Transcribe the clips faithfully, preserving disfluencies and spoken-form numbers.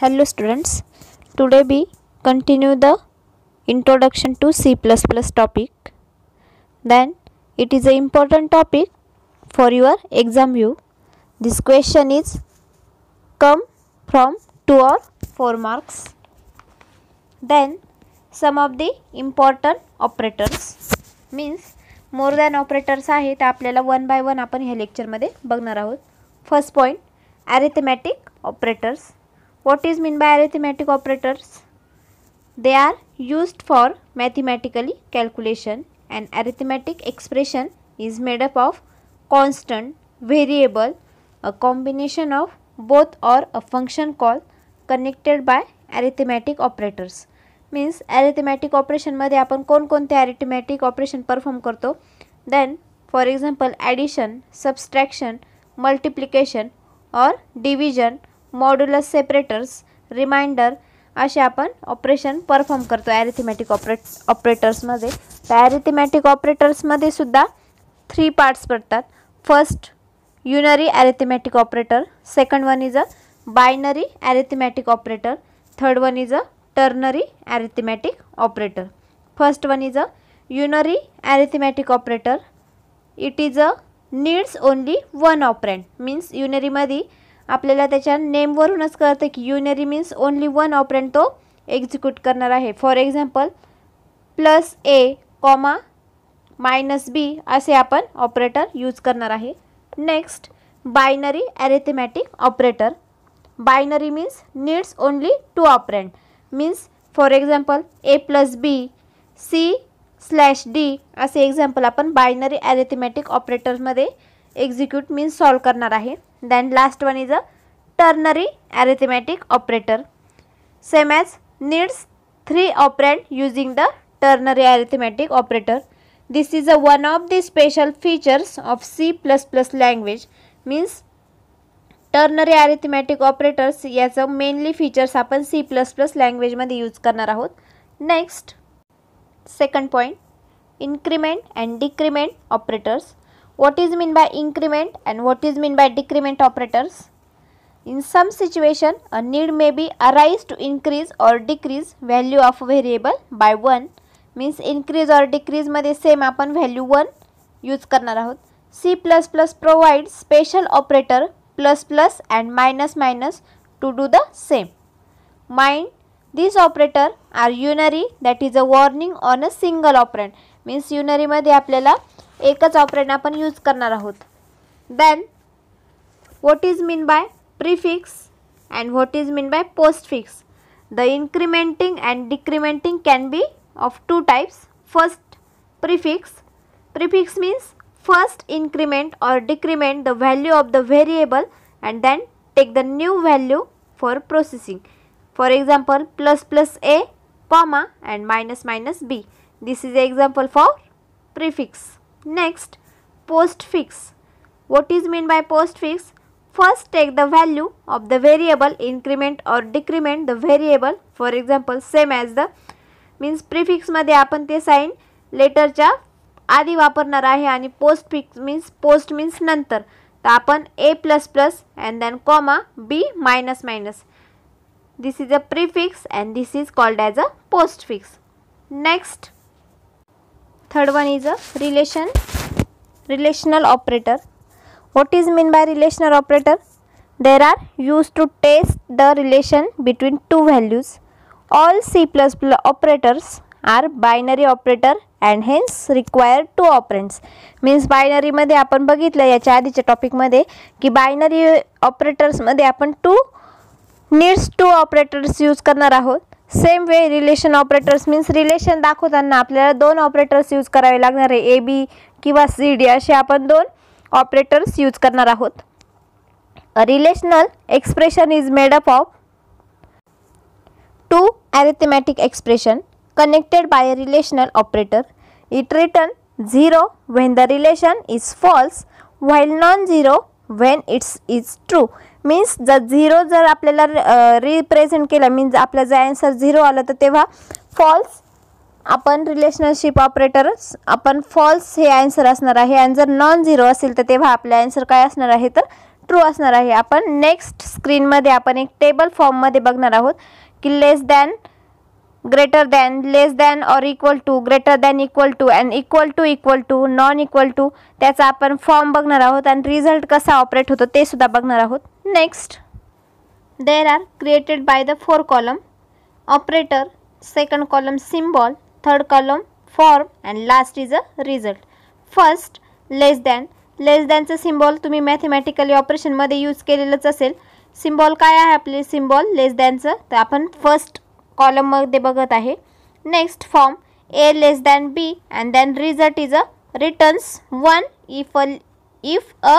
Hello students, today we continue the introduction to C plus plus topic. Then it is an important topic for your exam view. This question is come from two or four marks. Then some of the important operators means more than operators आहेत आपल्याला one by one आपण ह्या lecture मध्ये बघणार आहोत. First point arithmetic operators. What is mean by arithmetic operators? They are used for mathematically calculation. An arithmetic expression is made up of constant, variable, a combination of both or a function called connected by arithmetic operators. Means arithmetic operation मध्ये आपण कोण कोणते arithmetic operation perform करतो. Then for example addition, subtraction, multiplication or division, modulus separators, reminder असे आपण operation perform करतो arithmetic operate ऑपरेटर्समध्ये. तर अरिथमेटिक ऑपरेटर्समध्ये सुद्धा थ्री पार्ट्स पडतात. First unary arithmetic operator, second one is a binary arithmetic operator, third one is a ternary arithmetic operator. First one is a unary arithmetic operator. It is a needs only one operand. Means युनरीमध्ये आपल्याला त्याच्या नेमवरूनच कळतं की unary means only one operand तो execute करणार आहे. For example plus A comma minus B असे आपण ऑपरेटर यूज करणार आहे. Next binary arithmetic operator. Binary means needs only two operand. Means for example A plus B C slash D असे example आपण binary arithmetic ऑपरेटरमध्ये execute means solve करणार आहे. Then last one is a ternary arithmetic operator. Same as needs three operand using the ternary arithmetic operator. This is a one of the special features of C plus plus language. Means ternary arithmetic operators याचा mainly features आपण C plus plus language मध्ये use करणार आहोत. Next second point increment and decrement operators. What is mean by increment and what is mean by decrement operators? In some situation, a need may be arise to increase or decrease value of a variable by one. Means increase or decrease मध्ये same आपण value one use करणार आहोत. C plus plus provides special operator plus plus and minus minus to do the same. Mind these operator are unary, that is a warning on a single operand. Means unary मध्ये आपल्याला एकच operand आपण use करणार आहोत. Then what is mean by prefix and what is mean by postfix. The incrementing and decrementing can be of two types. First prefix. Prefix means first increment or decrement the value of the variable and then take the new value for processing. For example plus plus a comma and minus minus b. This is example for prefix. Next postfix. What is mean by postfix? First take the value of the variable, increment or decrement the variable. For example same as the means prefix मध्ये आपण ते sign लेटरच्या आधी वापरणार आहे आणि postfix means post means नंतर. तर आपण a plus plus and then comma b minus minus. This is a prefix and this is called as a postfix. Next third one is a relation relational operator. What is mean by relational operator? They are used to test the relation between two values. All C plus plus operators are binary operator and hence require two operands. Means binary मध्ये आपण बघितलं याच्या आधीच्या topic मध्ये की binary operators मध्ये आपण two needs two operators use करणार आहोत. Same way relation operators means relation दाखवताना आपल्याला दोन ऑपरेटर्स यूज करावे लागणार आहे. ए बी किंवा सी डी असे आपण दोन ऑपरेटर्स यूज करणार आहोत. A relational expression is made up of two arithmetic expression connected by a relational operator. It return zero when the relation is false while non-zero when it is true. Means जर zero जर आपल्याला represent केला means आपला जर answer zero आला तर तेव्हा false आपण रिलेशनशिप ऑपरेटर्स आपण फॉल्स हे आन्सर असणार आहे. आणि जर नॉन झिरो असेल तर तेव्हा आपला आन्सर काय असणार आहे तर ट्रू असणार आहे. आपण नेक्स्ट स्क्रीनमध्ये आपण एक टेबल फॉर्ममध्ये बघणार आहोत की less than, greater than, less than or equal to, greater than equal to and equal to equal to, non equal to, त्याचा आपण फॉर्म बघणार आहोत आणि रिझल्ट कसा ऑपरेट होतो ते सुद्धा बघणार आहोत. Next, there are created by the four column operator, second column symbol, third column form and last is a result. First, less than. Less दॅनचं सिम्बॉल तुम्ही मॅथमॅटिकली ऑपरेशनमध्ये यूज केलेलंच असेल. सिम्बॉल काय आहे आपले सिम्बॉल लेस दॅनचं, तर आपण फर्स्ट कॉलममध्ये बघत आहे. Next, form A less than B and then result is a returns one if a if a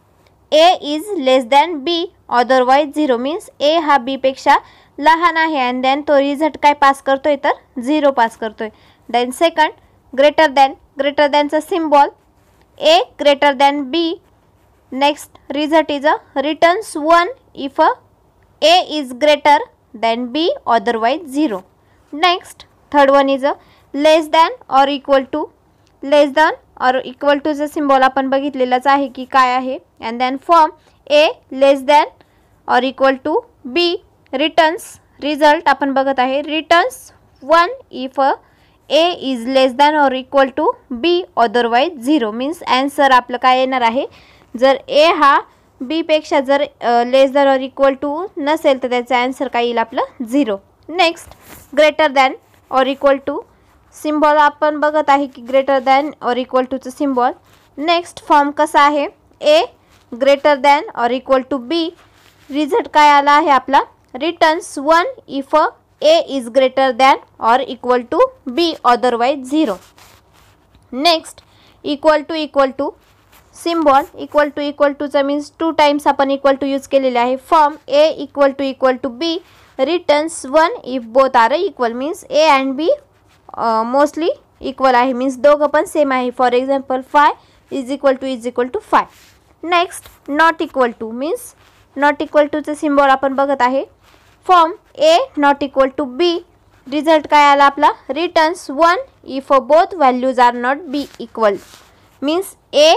A is less than B otherwise zero. Means A हा बीपेक्षा लहान आहे अँड दॅन तो रिझल्ट काय पास करतोय तर झिरो पास करतोय. Then second, greater than. Greater दॅनचा symbol A greater than B. Next, result is a returns one if a A is greater than B otherwise zero. Next, third one is a less than or equal to. Less than or equal टूचं symbol आपण बघितलेलंच आहे की काय आहे. And then form A less than or equal to B. Returns, result आपण बघत आहे returns one if a A is less than or equal to B otherwise zero. Means answer आपलं काय येणार आहे, जर ए हा बीपेक्षा जर less than or equal to नसेल तर त्याचं ॲन्सर काय येईल आपलं zero. Next, greater than or equal to. Symbol आपण बघत आहे की ग्रेटर दॅन ऑर इक्वल टूचं सिम्बॉल. नेक्स्ट, फॉर्म कसा आहे A greater than or equal to B. Result काय आला आहे आपला returns one if a A is greater than or equal to B otherwise zero. Next, equal to equal to symbol. Equal to equal टूचा means two times आपण equal to use केलेले आहे. Form A equal to equal to B. Returns one if both are equal. Means A and B mostly equal आहे. Means दोघं पण same आहे. For example five is equal to is equal to five. Next, not equal to. Means not equal टूचं symbol आपण बघत आहे. Form A not equal to B. Result काय आला आपला returns one if both values are not be equal. Means A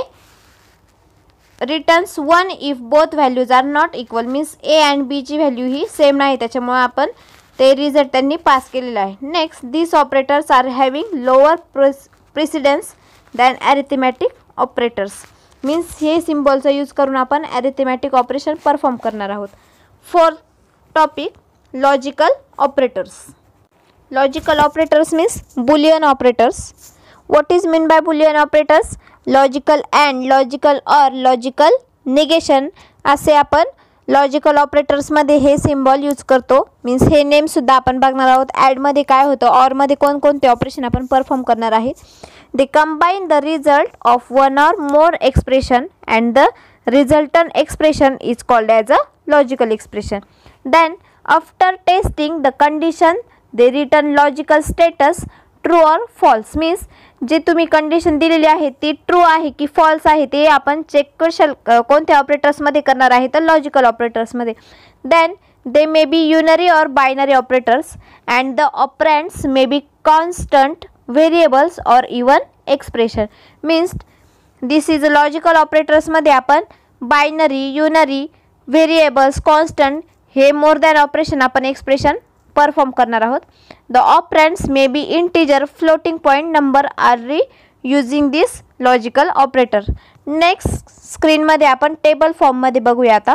returns one if both values are not equal. Means A and बीची value ही same नाही, त्याच्यामुळे आपण ते result त्यांनी पास केलेलं आहे. Next, this operators are having lower press precedence than arithmetic operators. Means हे सिम्बॉलचा यूज करून आपण ॲरिथमॅटिक ऑपरेशन परफॉर्म करणार आहोत. Fourth topic, logical operators. Logical operators means Boolean operators. What is mean by Boolean operators? Logical and, logical or, logical negation असे आपण logical ऑपरेटर्समध्ये हे symbol use करतो. मीन्स हे नेमसुद्धा आपण बघणार आहोत. ॲडमध्ये काय होतं, ऑरमध्ये कोणकोणते ऑपरेशन आपण परफॉर्म करणार आहे. They combine the result of one or more expression and the resultant expression is called as a logical expression. Then after testing the condition they return logical status true or false. means जे तुम्ही condition दिलेली आहे ती true आहे की false आहे ते आपण चेक कशाल कोणत्या ऑपरेटर्समध्ये करणार आहे तर लॉजिकल ऑपरेटर्समध्ये. Then they may be unary or binary operators and the operands may be constant variables or even expression. means this is logical ऑपरेटर्समध्ये आपण बायनरी, युनरी, व्हेरिएबल्स, कॉन्स्टंट हे मोर दॅन ऑपरेशन आपण expression perform करणार आहोत. The operands may be integer, floating point number are re using this logical operator. Next स्क्रीनमध्ये आपण table फॉर्ममध्ये बघूया आता.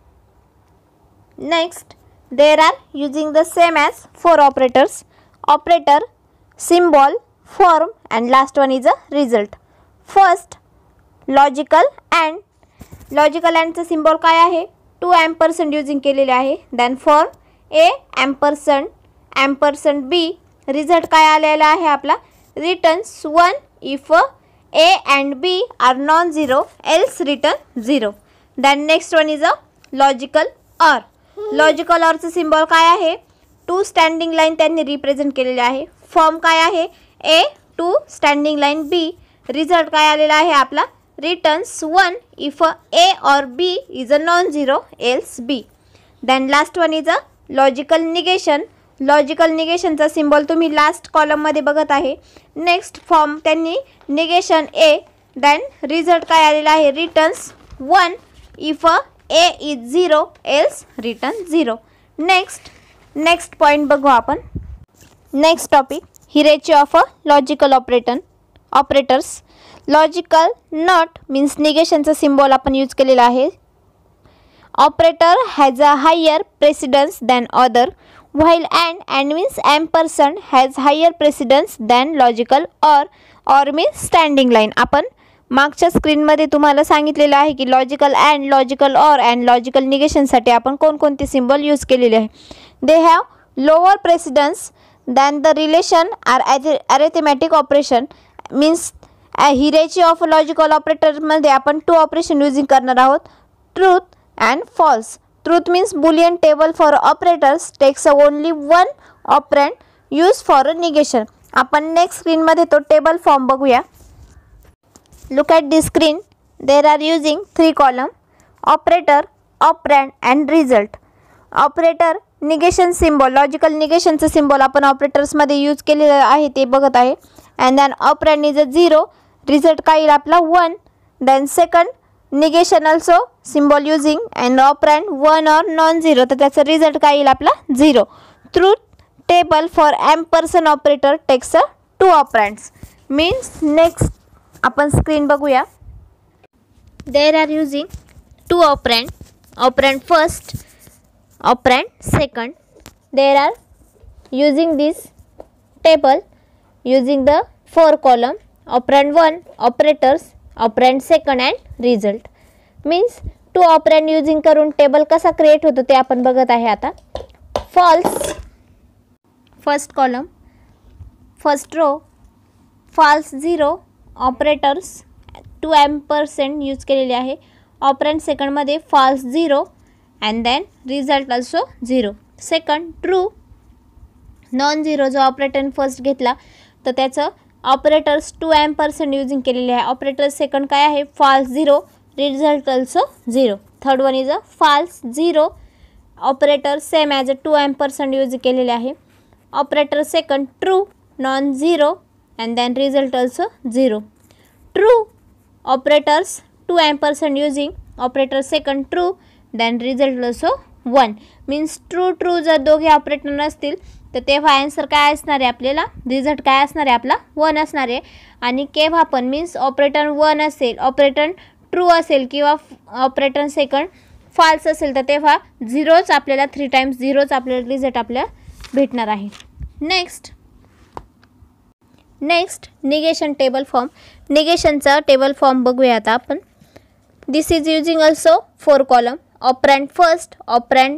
Next, there are using the same as four operators, operator, symbol, form and last one is a result. First, logical and. Logical अँडचं symbol काय आहे, to ॲम्परसेंट using केलेले आहे. Then form A ampersand ampersand B. Result काय आलेला आहे आपला returns one if A and B are non zero else return zero. Then next one is a logical or. Logical ऑरचं सिम्बॉल काय आहे, टू स्टँडिंग लाईन त्यांनी represent केलेले आहे. फॉर्म काय आहे A two standing line B. Result काय आलेला आहे आपला returns one if A or B is a non zero else B. Then last one is a logical negation. Logical निगेशनचा सिम्बॉल तुम्ही लास्ट कॉलममध्ये बघत आहे. नेक्स्ट फॉर्म त्यांनी निगेशन ए. देन रिझल्ट काय आलेला आहे returns one if A is zero else return zero. Next next point बघू आपण. Next topic hierarchy of a logical operator operators. Logical not means निगेशनचा सिम्बॉल आपण यूज केलेला आहे. Operator has a higher precedence than other, while and and means ampersand has higher precedence than logical or, or means standing line. आपण मागच्या स्क्रीनमध्ये तुम्हाला सांगितलेलं आहे की logical and, logical or and logical निगेशनसाठी आपण कोणकोणते सिम्बॉल यूज केलेले आहे. They have lower precedence than the relation R arithmetic operation means hierarchy of logical ऑपरेटरमध्ये आपण टू ऑपरेशन यूजिंग करणार आहोत, truth and false. Truth means Boolean table for operators takes only one operand use for negation. आपण next स्क्रीनमध्ये तो table form बघूया. Look at this screen. There are using three column: operator, operand and result. Operator negation symbol, logical negation चा symbol आपण operators मध्ये use केलेला आहे ते बघत आहे. And then operand is a zero, result काय येईल आपला one. Then second negation also symbol using and operand one or non-zero, तर त्याचा result काय येईल आपला zero. Truth table for ampersand operator takes a two operands. Means next आपण screen बघूया. There are using two operand, operand first, operand second. There are using this table using the four column, operand one, operators, operand second and result. Means two operand using करून table कसा create होतो ते आपण बघत आहे आता. False first column, first row, false zero, operators two ampersand use केलेले आहे. ऑपरँड सेकंडमध्ये false zero and then result also zero. Second true, non zero जो ऑपरेटर फर्स्ट घेतला तर त्याचं ऑपरेटर्स टू एम्परसेंट यूजिंग केलेले आहे. ऑपरेटर्स सेकंड काय आहे false zero, result also zero. Third one is a false zero, operator same as a two ampersand use केलेले आहे. Operator second true, non zero and then result also zero. True, operators two ampersand using, operator second true, then result also one. Means true true जर दोघे operator नसतील तर तेव्हा answer काय असणार आहे आपल्याला, रिझल्ट काय असणार आहे आपला वन असणार आहे. आणि केव्हा पण मीन्स ऑपरेटर वन असेल, ऑपरेटर ट्रू असेल किंवा ऑपरेटर सेकंड फॉल्स असेल तर तेव्हा झिरोच आपल्याला थ्री टाइम्स झिरोच आपल्याला रिझल्ट आपल्याला भेटणार आहे. Next next negation table form. निगेशनचा टेबल फॉर्म बघूया आता आपण. This is using also four column, operand first, operand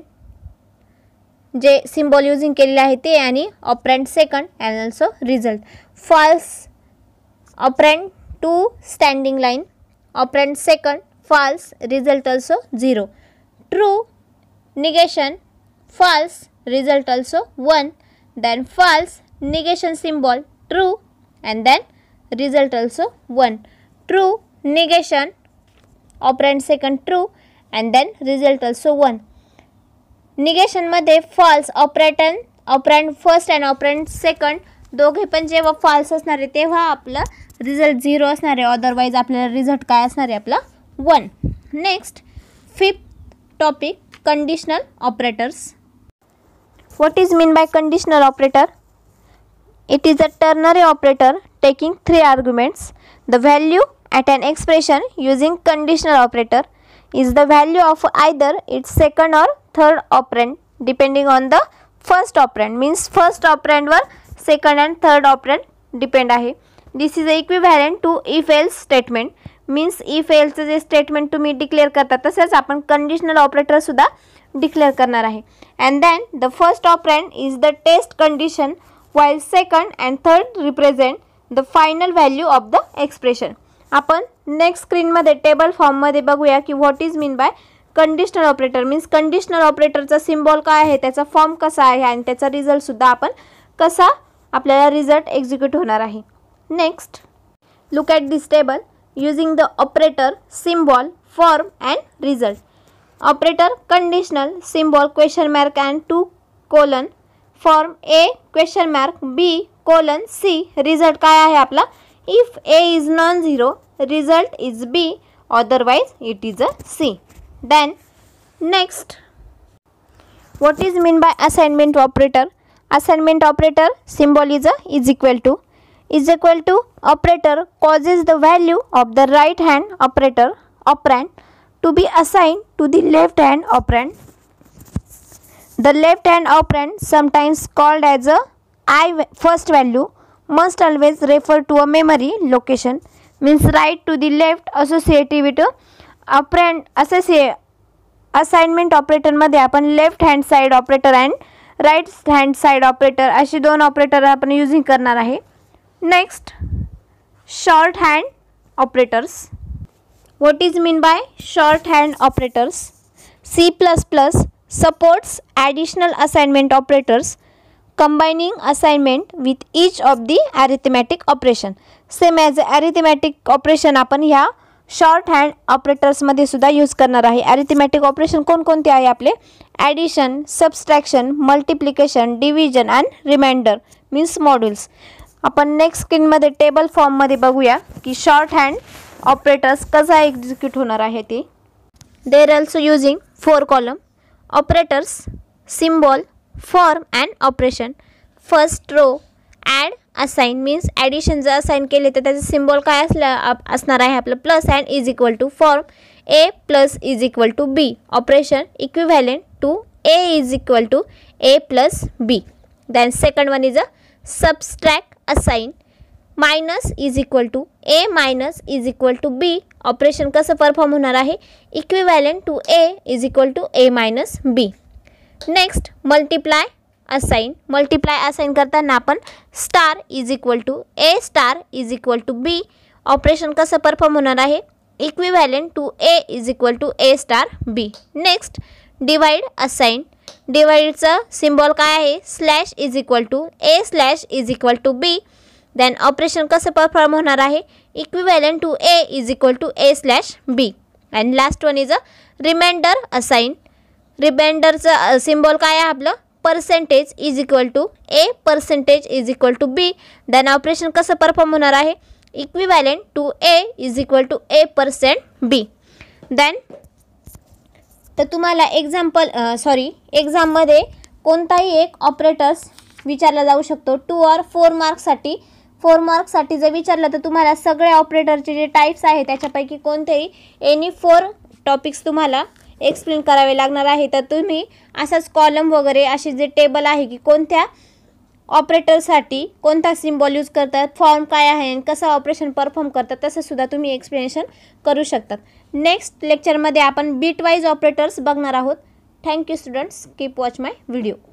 जे सिम्बॉल यूजिंग केलेले आहे ते आणि operand second and also result. False operand two standing line, operand second false, result also zero. True negation false, result also one. Then false negation symbol true and then result also one. True negation, operand second true and then result also one. Negation मध्ये false operand operand first and operand second दोघे पण जेव्हा false असणार आहे तेव्हा आपला result zero असणार आहे, otherwise आपल्याला result काय असणार आहे आपला one. Next fifth topic, conditional operators. What is mean by conditional operator? It is a ternary operator taking three arguments. The value at an expression using conditional operator is the value of either its second or third operand depending on the first operand. Means first operand वर second and third operand depend आहे. This is equivalent to if else statement. Means if else जे statement तुम्ही declare करता तसेच आपण conditional operator सुद्धा declare करणार आहे. And then the first operand is the test condition while second and third represent the final value of the expression. आपण next स्क्रीनमध्ये टेबल फॉर्ममध्ये बघूया की what is mean by conditional operator. Means conditional ऑपरेटरचा symbol काय आहे, त्याचा form कसा आहे आणि त्याचा रिझल्टसुद्धा आपण कसा आपल्याला रिझल्ट एक्झिक्यूट होणार आहे. Next look at this table using the operator symbol form and result. Operator conditional symbol question mark and two colon, form A question mark B colon C. Result काय आहे आपला, if A is non zero result is B, otherwise it is a C. Then Next, what is mean by assignment operator? Assignment operator symbol is a is equal to is equal to operator causes the value of the right hand operator operand to be assigned to the left hand operand. The left hand operand, sometimes called as a I first value, must always refer to a memory location, means right to the left associated with operand. associate assignment ऑपरेटरमध्ये आपण left hand side operator and right hand side operator अशी दोन operator आपण using करणार आहे. Next, short hand operators. What is mean by short hand operators? C plus plus supports additional assignment operators combining assignment with each of the arithmetic operation. Same as arithmetic operation आपण ह्या short hand ऑपरेटर्समध्ये सुद्धा use करणार आहे. Arithmetic operation कोणकोणते आहे आपले? Addition, subtraction, multiplication, division and reminder means modules. आपण next स्क्रीनमध्ये टेबल फॉर्ममध्ये बघूया की शॉर्ट हँड ऑपरेटर्स कसा एक्झिक्यूट होणार आहे ते. There also using four column operators, symbol, form and operation. First row add assign means addition जर असाइन केले तर त्याचं सिम्बॉल काय असलं असणार आहे आपलं plus and is equal to form A plus is equal to B. Operation equivalent to A is equal to A plus B. Then second one is a subtract assign minus is equal to A minus is equal to B. Operation कसं perform होणार आहे? Equivalent to A is equal to A minus B. Next, multiply assign. Multiply assign करताना आपण star is equal to A star is equal to B. Operation कसं perform होणार आहे? Equivalent to A is equal to A star B. Next, divide assign. डिवाइडचा symbol काय आहे? Slash is equal to A slash is equal to B. Then operation कसं perform होणार आहे? Equivalent to A is equal to A slash B. And last one is a reminder assign. रिमाइंडरचं symbol काय आहे आपलं? Percentage is equal to A percentage is equal to B. Then operation कसं perform होणार आहे? Equivalent to A is equal to A percent B. Then तर तुम्हाला example sorry एक्झाममध्ये कोणताही एक ऑपरेटर्स विचारला जाऊ शकतो टू ऑर फोर मार्क्ससाठी. फोर मार्क्ससाठी जर विचारलं तर तुम्हाला सगळ्या ऑपरेटरचे जे टाईप्स आहेत त्याच्यापैकी कोणतेही एनी फोर टॉपिक्स तुम्हाला एक्सप्लेन करावे लागणार आहे. तर तुम्ही असाच कॉलम वगैरे असे जे टेबल आहे की कोणत्या ऑपरेटरसाठी कोणता सिम्बॉल यूज करतात, फॉर्म काय आहे आणि कसं ऑपरेशन परफॉर्म करतात तसं सुद्धा तुम्ही एक्सप्लेनेशन करू शकतात. नेक्स्ट लेक्चरमध्ये आपण बीट वाईज ऑपरेटर्स बघणार आहोत. Thank you students, keep watch my video.